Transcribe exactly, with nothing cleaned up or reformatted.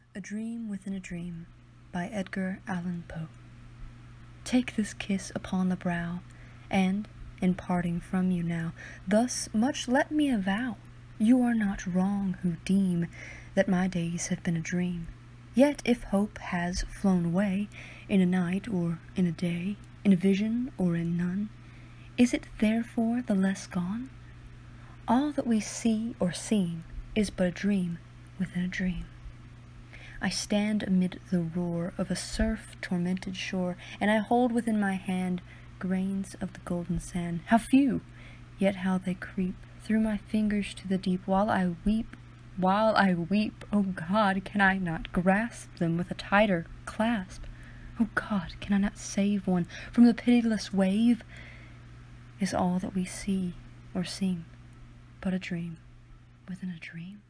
A Dream Within a Dream by Edgar Allan Poe. Take this kiss upon the brow, and, in parting from you now, thus much let me avow, you are not wrong who deem that my days have been a dream. Yet if hope has flown away, in a night or in a day, in a vision or in none, is it therefore the less gone? All that we see or seem is but a dream within a dream. I stand amid the roar of a surf-tormented shore, and I hold within my hand grains of the golden sand. How few, yet how they creep through my fingers to the deep, while I weep, while I weep, oh God, can I not grasp them with a tighter clasp? Oh God, can I not save one from the pitiless wave? Is all that we see or seem but a dream within a dream?